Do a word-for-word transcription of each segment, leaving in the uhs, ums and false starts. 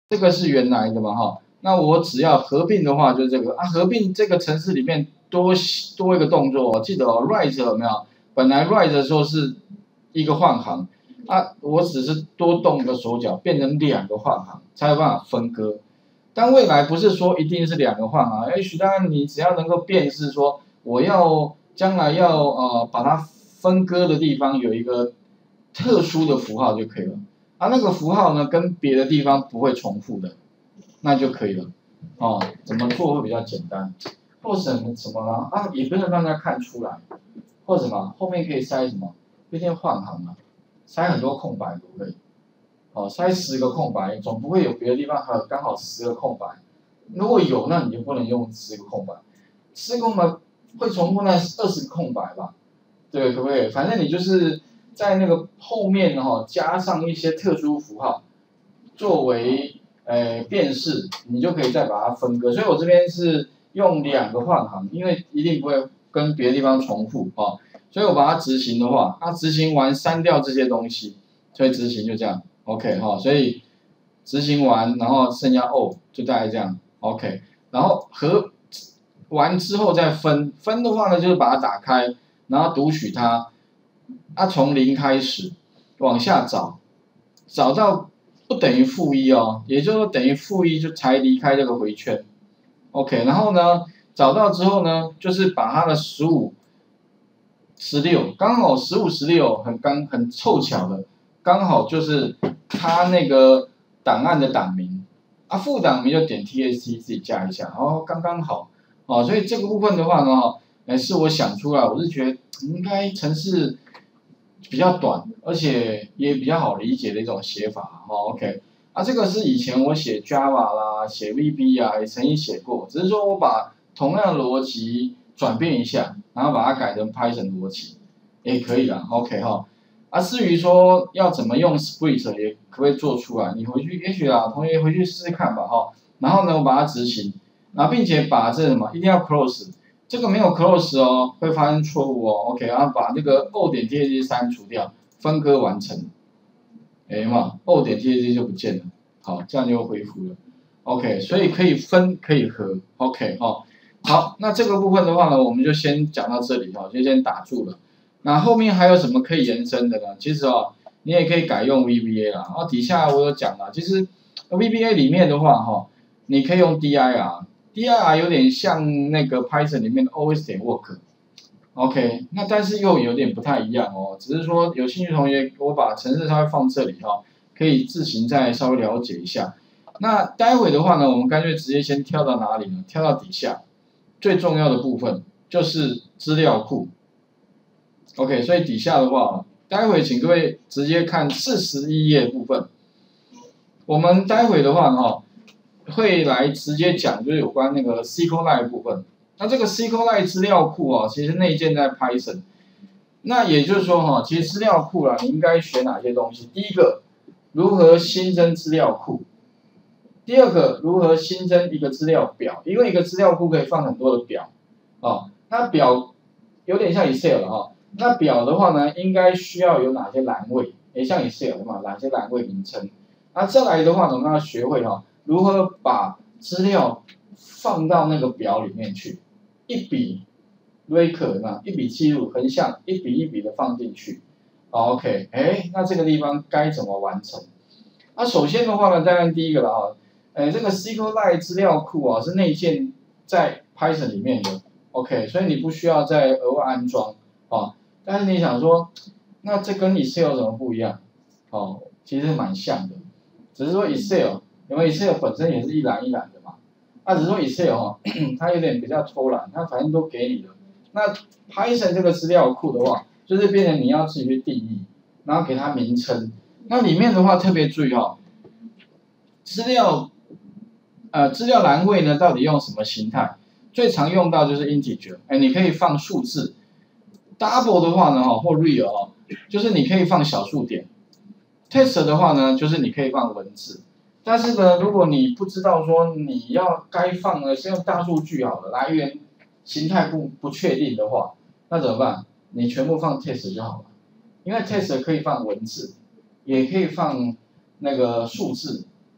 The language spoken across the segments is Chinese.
这个是原来的嘛哈，那我只要合并的话就是这个啊，合并这个程式里面多多一个动作哦，记得哦 ，write 有没有？本来 write 的时候是一个换行啊，我只是多动一个手脚，变成两个换行，才有办法分割。但未来不是说一定是两个换行，也许当然你只要能够辨识说我要将来要呃把它分割的地方有一个特殊的符号就可以了。啊，那个符号呢跟别的地方不会重复的，那就可以了。哦，怎么做会比较简单？或者什么呢？啊，也不能让大家看出来。或者什么后面可以塞什么？有点换行啊，塞很多空白可不可以？哦，塞十个空白，总不会有别的地方还有刚好十个空白。如果有，那你就不能用十个空白，十个空白会重复那二十个空白吧？对，可不可以？反正你就是在那个后面哈、哦、加上一些特殊符号，作为呃辨识，你就可以再把它分割。所以我这边是用两个换行，因为一定不会跟别的地方重复啊、哦，所以我把它执行的话，它执行完删掉这些东西，所以执行就这样 ，OK 哈、哦，所以执行完，然后剩下 O 就大概这样 ，OK， 然后合完之后再分，分的话呢就是把它打开，然后读取它，啊从零开始往下找，找到不等于负一哦，也就是说等于负一就才离开这个回圈 ，OK， 然后呢找到之后呢，就是把它的十五、十六，刚好十五、十六很刚很凑巧的，刚好就是它那个档案的档名，啊副档名就点 T X T 自己加一下，哦刚刚好，哦所以这个部分的话呢，哎是我想出来，我是觉得应该程式比较短，而且也比较好理解的一种写法，哦 OK。啊，这个是以前我写 Java 啦，写 V B 啊，也曾经写过，只是说我把同样的逻辑转变一下，然后把它改成 Python 逻辑，也可以啦 ，OK 哈。啊，至于说要怎么用 Split 也可不可以做出来，你回去也许啊，同学回去试试看吧哈。然后呢，我把它执行，然后并且把这什么一定要 close， 这个没有 close 哦，会发生错误哦 ，OK， 然后把这个 O 点 T X T 删除掉，分割完成。哎嘛 ，O 点 T X T 就不见了，好，这样就恢复了 ，OK， 所以可以分可以合 ，OK 哈、哦，好，那这个部分的话呢，我们就先讲到这里哈、哦，就先打住了。那后面还有什么可以延伸的呢？其实哦，你也可以改用 V B A 啦，然后底下我有讲了，其实 V B A 里面的话哈、哦，你可以用 D I R，D I R 有点像那个 Python 里面的 O S 点 work。OK， 那但是又有点不太一样哦，只是说有兴趣同学，我把程式稍微放这里哈、哦，可以自行再稍微了解一下。那待会的话呢，我们干脆直接先跳到哪里呢？跳到底下，最重要的部分就是资料库。OK， 所以底下的话，待会请各位直接看四十一页部分。我们待会的话呢，会来直接讲就是有关那个 SQLite 部分。那这个 SQLite 资料库啊，其实内建在 Python。那也就是说哈，其实资料库啦，你应该学哪些东西？第一个，如何新增资料库；第二个，如何新增一个资料表，因为一个资料库可以放很多的表啊。那表有点像 Excel 了哈。那表的话呢，应该需要有哪些栏位？也像 Excel 嘛，哪些栏位名称？那再来的话呢，我们要学会哈，如何把资料放到那个表里面去。一笔 record 嘛，一笔记录横向一笔一笔的放进去。OK， 哎，那这个地方该怎么完成？那、啊、首先的话呢，当然第一个了哈，哎，这个 SQLite 资料库啊是内建在 Python 里面的 ，OK， 所以你不需要再额外安装啊。但是你想说，那这跟 Excel 有什么不一样？哦，其实蛮像的，只是说 Excel 因为 Excel 本身也是一栏一栏的嘛。那、啊、只是说 Excel 哈、哦，它有点比较偷懒，它反正都给你了。那 Python 这个资料库的话，就是变成你要自己去定义，然后给它名称。那里面的话特别注意哈、哦，资料呃资料栏位呢到底用什么形态？最常用到就是 integer， 哎，你可以放数字。double 的话呢哈，或 real 哦，就是你可以放小数点。text 的话呢，就是你可以放文字。但是呢，如果你不知道说你要该放的是用大数据好了，来源形态不不确定的话，那怎么办？你全部放 text 就好了，因为 text 可以放文字，也可以放那个数字，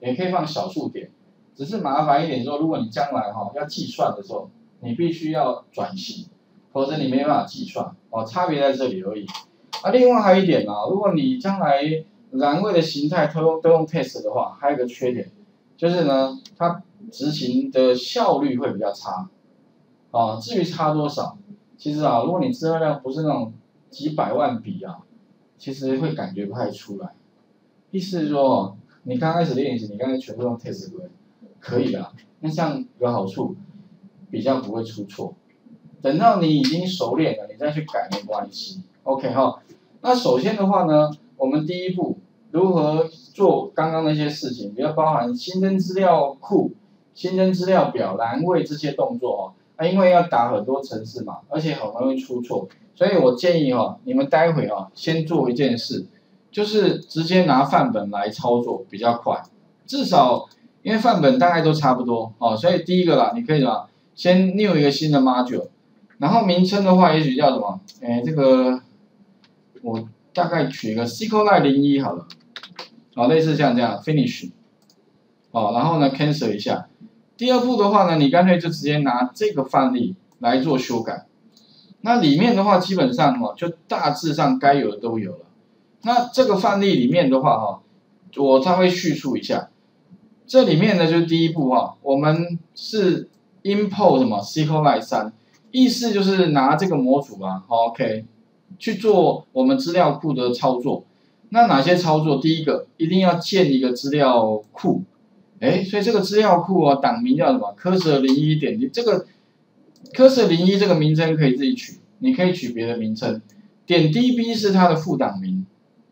也可以放小数点，只是麻烦一点说，如果你将来哈、哦、要计算的时候，你必须要转型，否则你没办法计算哦，差别在这里而已。啊，另外还有一点啊，如果你将来栏位的形态都用都用 test 的话，还有一个缺点，就是呢，它执行的效率会比较差。啊，至于差多少，其实啊，如果你资料量不是那种几百万笔啊，其实会感觉不太出来。意思是说，你刚开始练习，你刚才全部用 test 对，可以的。那这样有好处，比较不会出错。等到你已经熟练了，你再去改没关系。OK 哈。那首先的话呢，我们第一步如何做刚刚那些事情，比较包含新增资料库、新增资料表、栏位这些动作哦。啊，因为要打很多程式嘛，而且很容易出错，所以我建议哈、哦，你们待会哈、哦、先做一件事，就是直接拿范本来操作比较快，至少因为范本大概都差不多哦，所以第一个啦，你可以什么，先 new 一个新的 module， 然后名称的话也许叫什么，哎这个我大概取一个 SQLite 零一好了，哦类似像这样 finish， 哦然后呢 cancel 一下。第二步的话呢，你干脆就直接拿这个范例来做修改。那里面的话，基本上哦，就大致上该有的都有了。那这个范例里面的话哈，我稍微叙述一下。这里面呢，就是第一步哈，我们是 import 什么 SQLite 三，意思就是拿这个模组啊 ，OK， 去做我们资料库的操作。那哪些操作？第一个，一定要建一个资料库。哎，所以这个资料库啊，档名叫什么 ？cursor 零一点，你这个 cursor 零一这个名称可以自己取，你可以取别的名称。点 db 是它的副档名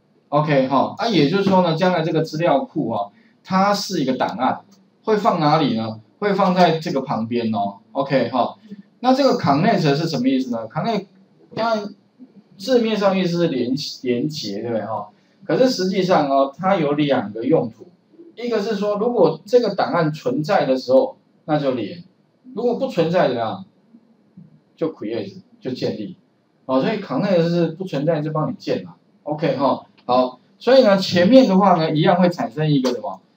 ，OK 哈，啊，也就是说呢，将来这个资料库啊，它是一个档案，会放哪里呢？会放在这个旁边哦 ，OK 哈。那这个 connect 是什么意思呢 ？connect 当然字面上意思是连连接，对不对哈？可是实际上哦，它有两个用途。一个是说，如果这个档案存在的时候，那就连；如果不存在的啊，就 create 就建立。哦，所以 connect 是不存在就帮你建嘛。OK 哈，好，所以呢前面的话呢，一样会产生一个什么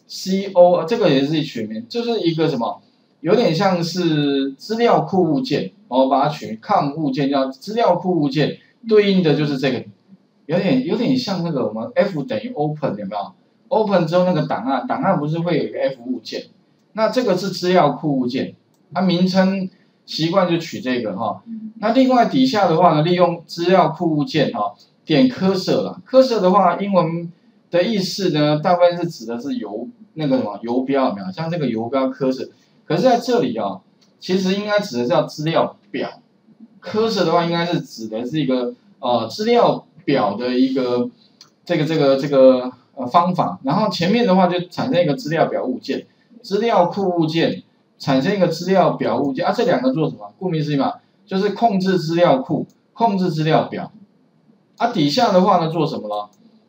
co， 这个也是取名，就是一个什么，有点像是资料库物件，我把它取抗物件叫资料库物件，对应的就是这个，有点有点像那个我们 F 等于 open 有没有？ open 之后那个档案，档案不是会有一个 F 物件，那这个是资料库物件，它、啊、名称习惯就取这个哈。那另外底下的话呢，利用资料库物件哈，点 cursor 啦 ，cursor 的话英文的意思呢，大部分是指的是游那个什么游标有没有？像这个游标 cursor， 可是在这里啊，其实应该指的叫资料表 ，cursor 的话应该是指的是一个呃资料表的一个这个这个这个。呃，方法，然后前面的话就产生一个资料表物件，资料库物件产生一个资料表物件啊，这两个做什么？顾名思义嘛，就是控制资料库，控制资料表。啊，底下的话呢做什么了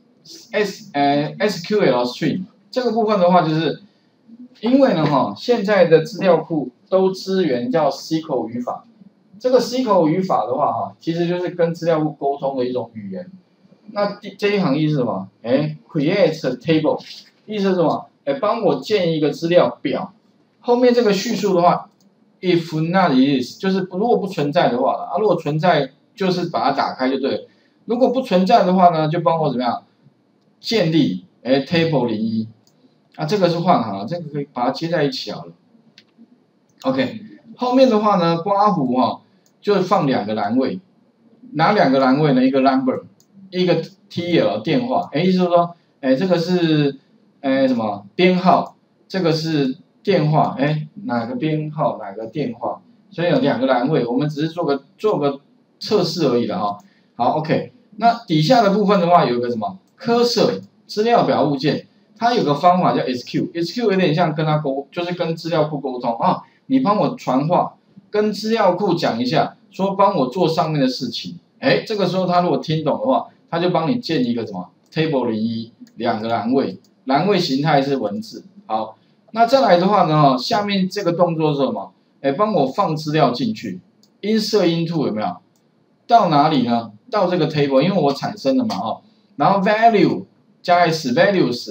？S 呃 S Q L string 这个部分的话，就是因为呢哈，现在的资料库都支援叫 S Q L 语法，这个 S Q L 语法的话哈，其实就是跟资料库沟通的一种语言。那这一行意思是什么？哎 ，create a table， 意思是什么？哎，帮我建一个资料表。后面这个叙述的话 ，if not is 就是如果不存在的话啊，如果存在就是把它打开就对了。如果不存在的话呢，就帮我怎么样建立？哎 ，table 零一啊，这个是换行，这个可以把它接在一起好了。OK， 后面的话呢，刮胡哈、哦、就放两个栏位，哪两个栏位呢？一个 number。一个 T L 电话，哎，意思就是说，哎，这个是，哎，什么编号？这个是电话，哎，哪个编号，哪个电话？所以有两个栏位，我们只是做个做个测试而已的哈。好 ，OK， 那底下的部分的话，有个什么 cursor 资料表物件，它有个方法叫 S Q，S Q 有点像跟它沟，就是跟资料库沟通啊。你帮我传话，跟资料库讲一下，说帮我做上面的事情。哎，这个时候他如果听懂的话，他就帮你建一个什么 table 零一，两个栏位，栏位形态是文字。好，那再来的话呢，下面这个动作是什么？哎，帮我放资料进去 ，insert into 有没有？到哪里呢？到这个 table， 因为我产生了嘛，哈。然后 value 加 s values，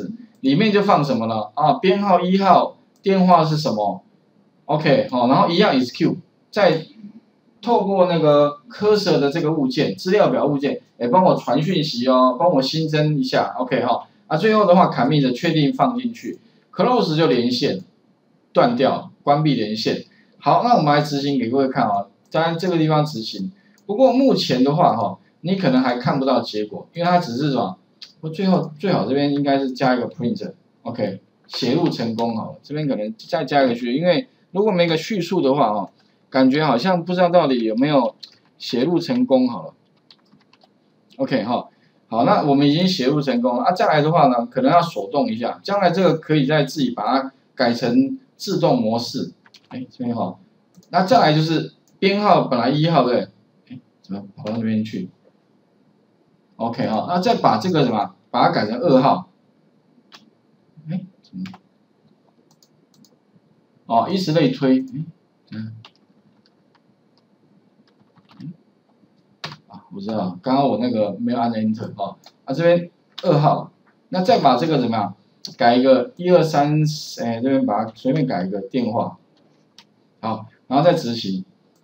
里面就放什么了啊？编号一号，电话是什么 ？OK， 好，然后一样 is Q， 再透过那个 cursor 的这个物件，资料表物件，哎，帮我传讯息哦，帮我新增一下 ，OK 哈。啊，最后的话 commit 确定放进去 ，close 就连线，断掉，关闭连线。好，那我们来执行给各位看啊，当然这个地方执行，不过目前的话哈，你可能还看不到结果，因为它只是什么？我最后最好这边应该是加一个 print，OK， 写入成功好了，这边可能再加一个序，因为如果没个叙述的话哦，感觉好像不知道到底有没有写入成功好了 ，OK 哈，好，那我们已经写入成功了啊，再来的话呢，可能要手动一下，将来这个可以再自己把它改成自动模式，哎这边哈，那再来就是编号本来一号对不对？哎怎么跑到那边去？ OK 哈，那再把这个什么，把它改成二号，哎，怎么？哦，以此类推，嗯，嗯，啊，我知道，刚刚我那个没有按 Enter 哈，啊这边二号，那再把这个怎么样，改一个一二三，哎这边把它随便改一个电话，好，然后再执行，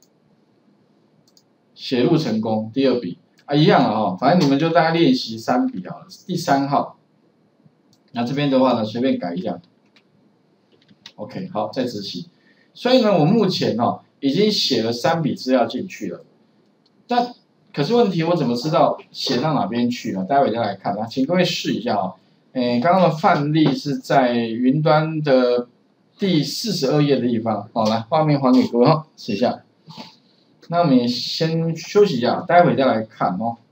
写入成功，第二笔。啊，一样了哈，反正你们就大概练习三笔好了。第三号，那这边的话呢，随便改一下。OK， 好，再执行。所以呢，我目前哈、哦、已经写了三笔资料进去了。但可是问题，我怎么知道写到哪边去呢？待会再来看啊，请各位试一下哦。诶，刚刚的范例是在云端的第四十二页的地方。好，来，画面还给各位哈，试一下。那我们先休息一下，待会再来看哦。